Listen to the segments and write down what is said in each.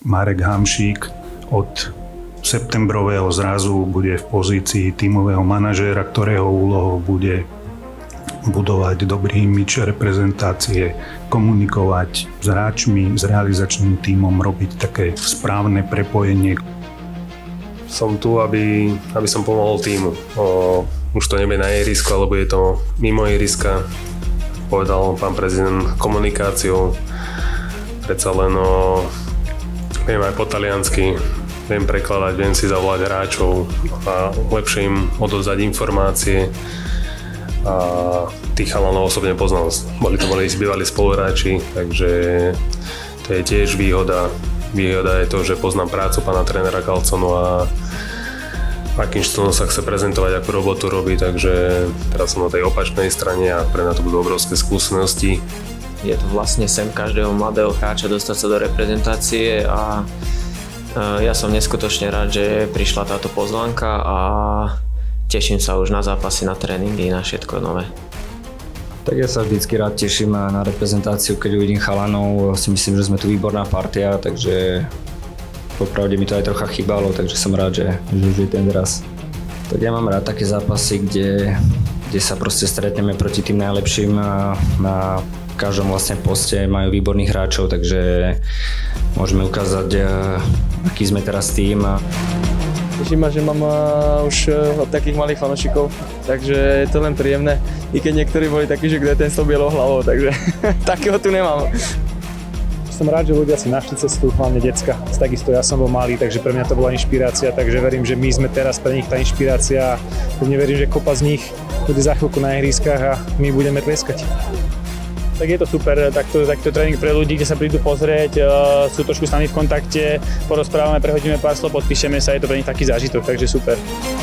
Marek Hamšík od septembrového zrazu bude v pozícii tímového manažéra, ktorého úlohou bude budovať dobrý imidž reprezentácie, komunikovať s hráčmi, s realizačným tímom, robiť také správne prepojenie. Som tu, aby som pomohol tímu. Už to nebude na ihrisku, alebo je to mimo ihriska. Povedal pán prezident komunikáciou. Predsa len viem aj po taliansky, viem prekladať, viem si zavolať hráčov a lepšie im odovzdať informácie. A tých chalanov osobne poznal. Boli bývalí spoluhráči, takže to je tiež výhoda. Výhoda je to, že poznám prácu pána trénera Calzonu a akým štýlom sa chce prezentovať, akú robotu robí, takže teraz som na tej opačnej strane a pre mňa to budú obrovské skúsenosti. Je to vlastne sen každého mladého hráča dostať sa do reprezentácie a ja som neskutočne rád, že prišla táto pozvánka a teším sa už na zápasy, na tréningy, na všetko nové. Tak ja sa vždycky rád teším na reprezentáciu, keď uvidím chalanov. Si myslím, že sme tu výborná partia, takže popravde mi to aj trocha chýbalo, takže som rád, že už je ten raz. Tak ja mám rád také zápasy, kde sa proste stretneme proti tým najlepším na každom vlastne poste, majú výborných hráčov, takže môžeme ukázať, aký sme teraz tým. Teší ma, že mám už od takých malých fanúšikov, takže je to len príjemné. I keď niektorí boli takí, že kde je ten s tou bielou hlavou, takže takého tu nemám. Som rád, že ľudia si našli cestu, hlavne decka. Takisto ja som bol malý, takže pre mňa to bola inšpirácia, takže verím, že my sme teraz pre nich tá inšpirácia a pevne verím, že kopa z nich bude za chvíľku na ihriskách a my budeme tlieskať. Tak je to super, takto tréning pre ľudí, kde sa prídu pozrieť, sú trošku s nami v kontakte, porozprávame, prehodíme pár slov, podpíšeme sa, je to pre nich taký zážitok, takže super.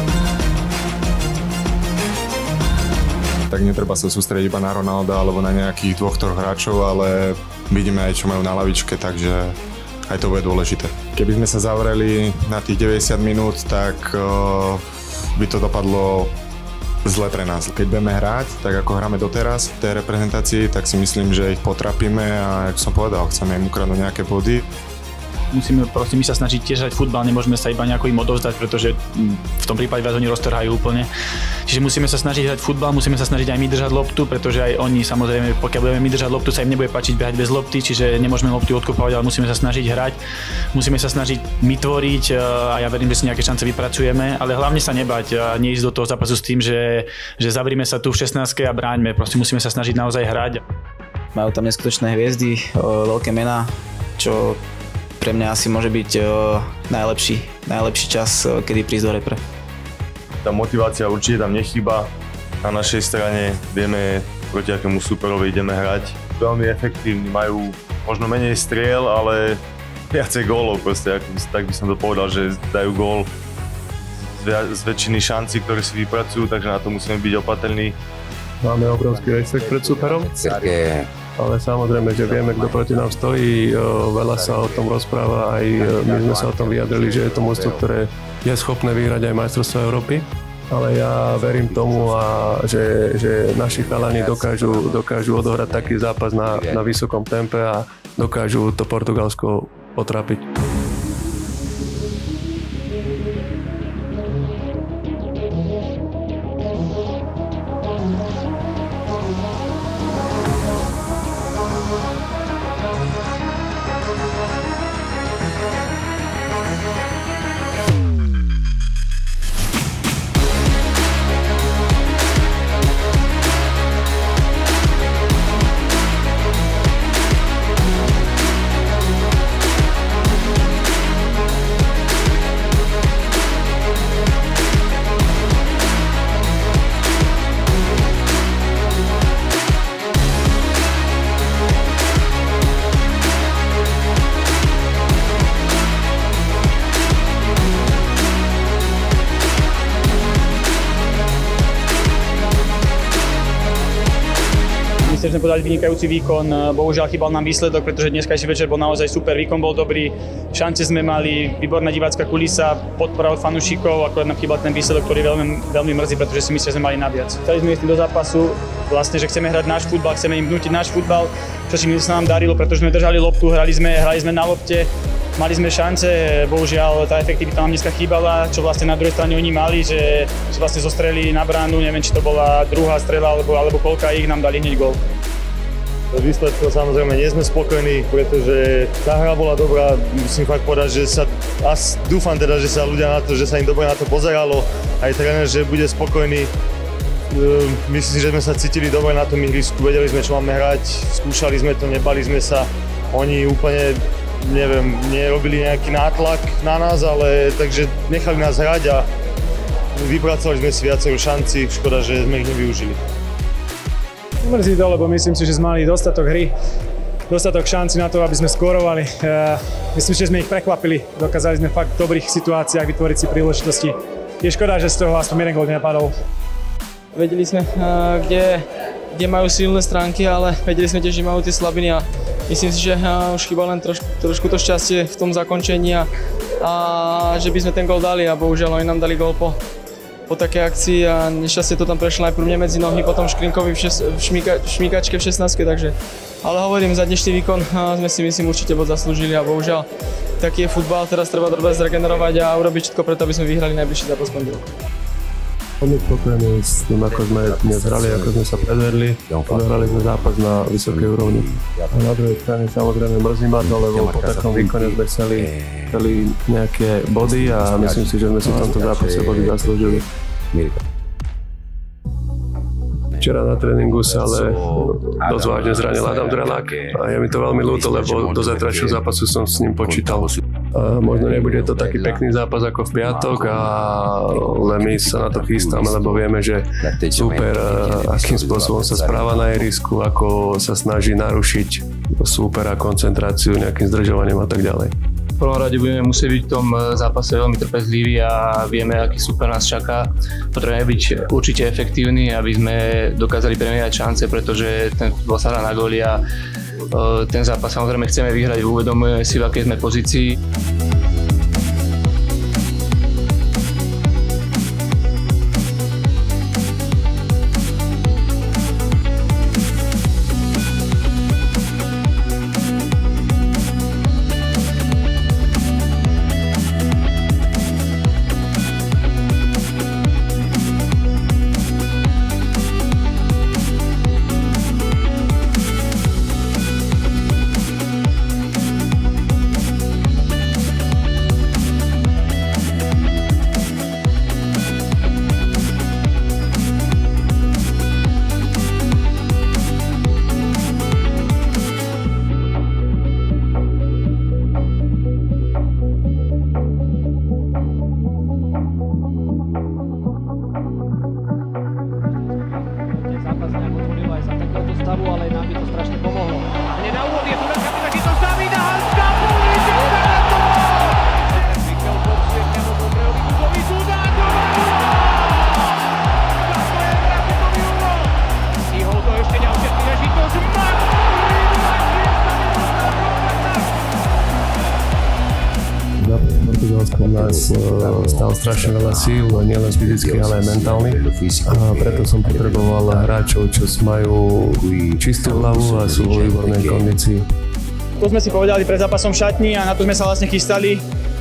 Tak netreba sa sústrediť iba na Ronalda alebo na nejakých dvoch, troch hráčov, ale vidíme aj, čo majú na lavičke, takže aj to bude dôležité. Keby sme sa zavreli na tých 90 minút, tak by to dopadlo zle pre nás. Keď budeme hrať, tak ako hráme doteraz v tej reprezentácii, tak si myslím, že ich potrapíme a, ako som povedal, chceme im ukradnúť nejaké body. Musíme proste my sa snažiť tiež hrať futbal, nemôžeme sa iba nejako im odovzdať, pretože v tom prípade vás oni roztrhajú úplne. Čiže musíme sa snažiť hrať futbal, musíme sa snažiť aj my držať loptu, pretože aj oni samozrejme, pokiaľ budeme my držať loptu, sa im nebude páčiť behať bez lopty, čiže nemôžeme lopty odkopávať, ale musíme sa snažiť hrať, musíme sa snažiť my tvoriť a ja verím, že si nejaké šance vypracujeme, ale hlavne sa nebať a neísť do toho zápasu s tým, že zavrime sa tu v 16 a bráňme, proste musíme sa snažiť naozaj hrať. Majú tam neskutočné hviezdy, veľké mená, čo pre mňa asi môže byť najlepší čas, kedy prísť do repre. Tá motivácia určite tam nechýba. Na našej strane vieme, proti akému súperovi ideme hrať. Veľmi efektívni, majú možno menej striel, ale viacej gólov proste, tak by som to povedal, že dajú gól z väčšiny šancí, ktoré si vypracujú, takže na to musíme byť opatrní. Máme obrovský rešpekt pred súperom, ale samozrejme, že vieme, kto proti nám stojí. Veľa sa o tom rozpráva, aj my sme sa o tom vyjadrili, že je to mužstvo, ktoré je schopné vyhrať aj majstrovstvá Európy. Ale ja verím tomu, že naši chalani dokážu odohrať taký zápas na vysokom tempe a dokážu to Portugalsko potrápiť. Myslím, že sme podali vynikajúci výkon, bohužiaľ chýbal nám výsledok, pretože dneskajší večer bol naozaj super, výkon bol dobrý, šance sme mali, výborná divácka kulisa, podpora od fanúšikov, akorát nám chýbal ten výsledok, ktorý veľmi mrzí, pretože si myslím, že sme mali naviac. Chceli sme ísť do zápasu, vlastne, že chceme hrať náš futbal, chceme im vnútiť náš futbal, čo si sa nám darilo, pretože sme držali loptu, hrali sme na lopte. Mali sme šance, bohužiaľ tá efektivita nám dneska chýbala, čo vlastne na druhej strane oni mali, že vlastne zostrelili na bránu, neviem, či to bola druhá strela alebo koľka ich, nám dali hneď gól. Výsledkom samozrejme nie sme spokojní, pretože tá hra bola dobrá, musím fakt povedať, že dúfam teda, že sa ľudia na to, že sa im dobre na to pozeralo, aj tréner, že bude spokojný. Myslím si, že sme sa cítili dobre na tom ihrisku, vedeli sme, čo máme hrať, skúšali sme to, nebali sme sa. Oni úplne, neviem, nerobili nejaký nátlak na nás, ale takže nechali nás hrať a vypracovali sme si viacero šancí, škoda, že sme ich nevyužili. Mrzí to, lebo myslím si, že sme mali dostatok hry, dostatok šancí na to, aby sme skórovali. Myslím, že sme ich prekvapili, dokázali sme fakt v dobrých situáciách vytvoriť si príležitosti. Je škoda, že z toho aspoň jeden gól nepadol. Vedeli sme, kde majú silné stránky, ale vedeli sme tiež, že majú tie slabiny a myslím si, že už chýba len trošku to šťastie v tom zakončení a že by sme ten gól dali a bohužiaľ oni nám dali gól po takej akcii a nešťastie to tam prešlo najprv mne medzi nohy, potom Škrinkovi v šmíkačke v 16, takže ale hovorím, za dnešný výkon sme si myslím určite bod zaslúžili a bohužiaľ taký je futbal, teraz treba zregenerovať a urobiť všetko preto, aby sme vyhrali najbližší zápas pondelok. Veľmi spokojný s tým, ako sme dnes hrali, ako sme sa predvedli. Odohrali sme zápas na vysokej úrovni. A na druhej strane samozrejme mrzí ma to, lebo po takom výkone sme chceli nejaké body a myslím si, že sme si v tomto zápase body zaslúžili. Včera na tréningu sa ale dosť vážne zranil Adam Drelák a je mi to veľmi ľúto, lebo do zajtrajšieho zápasu som s ním počítal. Možno nebude to taký pekný zápas ako v piatok, ale my sa na to chystáme, lebo vieme, že súper, akým spôsobom sa správa na ihrisku, ako sa snaží narušiť súpera, koncentráciu, nejakým zdržovaním a tak ďalej. V prvom rade budeme musieť byť v tom zápase veľmi trpezliví a vieme, aký súper nás čaká. Potrebujeme byť určite efektívni, aby sme dokázali premieňať šance, pretože ten futbal sa hrá na góly a ten zápas samozrejme chceme vyhrať, uvedomujeme si, v akej sme pozícii. Nás stal strašne veľa síl, nielen fyzicky, ale aj mentálnych. A preto som potreboval hráčov, čo majú čistú hlavu a sú vo výbornej kondícii. To sme si povedali pred zápasom v šatni a na to sme sa vlastne chystali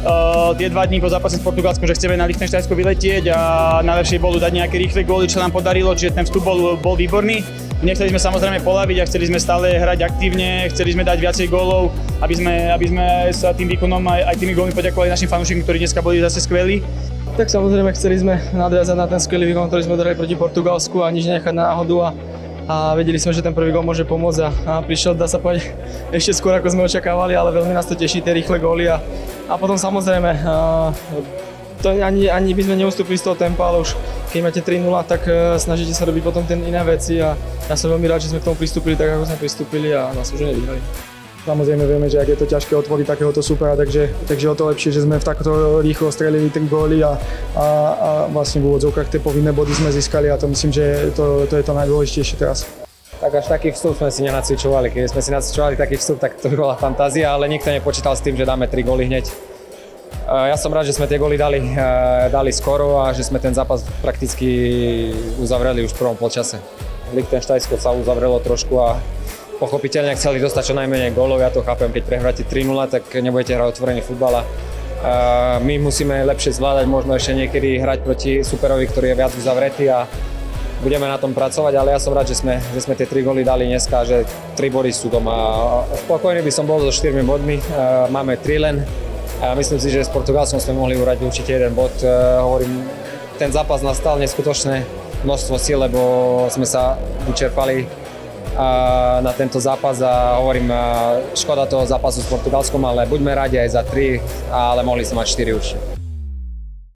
tie 2 dní po zápase s Portugalskom, že chceme na Lichtensteinsko vyletieť a najlepšie bolo dať nejaké rýchle góly, čo nám podarilo, čiže ten vstup bol výborný. Nechceli sme samozrejme poľaviť a chceli sme stále hrať aktívne, chceli sme dať viacej gólov, aby sme sa tým výkonom aj tými gólmi poďakovali našim fanúšikom, ktorí dneska boli zase skvelí. Tak samozrejme chceli sme nadviazať na ten skvelý výkon, ktorý sme dali proti Portugalsku a nič nechať na náhodu a vedeli sme, že ten prvý gól môže pomôcť a prišiel, dá sa povedať, ešte skôr ako sme očakávali, ale veľmi nás to teší, tie rýchle góly a potom samozrejme to ani by sme neustúpili z toho tempa, ale už keď máte 3-0, tak snažíte sa robiť potom ten iné veci a ja som veľmi rád, že sme k tomu pristúpili tak, ako sme pristúpili a zaslúžene vyhrali. Samozrejme vieme, že ak je to ťažké otvoriť takéhoto supera, takže o to lepšie, že sme v takto rýchlo strelili 3 góly a vlastne v úvodzovkách tie povinné body sme získali a to myslím, že to je to najdôležitejšie teraz. Tak až taký vstup sme si nenacvičovali. Keď sme si nacvičovali taký vstup, tak to by bola fantázia, ale nikto nepočítal s tým, že dáme 3 góly hneď. Ja som rád, že sme tie góly dali skoro a že sme ten zápas prakticky uzavreli už v prvom polčase. Lichtensteinsko sa uzavrelo trošku a pochopiteľne chceli dostať čo najmenej gólov, ja to chápem, keď prehráte 3-0, tak nebudete hrať otvorený futbal. My musíme lepšie zvládať, možno ešte niekedy hrať proti superovi, ktorý je viac uzavretý a budeme na tom pracovať, ale ja som rád, že sme tie 3 góly dali dneska, že 3 body sú doma. Spokojný by som bol so 4 bodmi, máme 3 len. Myslím si, že s Portugalskom sme mohli urať určite 1 bod. Hovorím, ten zápas nastal neskutočné množstvo síl, lebo sme sa vyčerpali na tento zápas a hovorím, škoda toho zápasu s Portugalskom, ale buďme radi aj za 3, ale mohli sme mať 4 určite.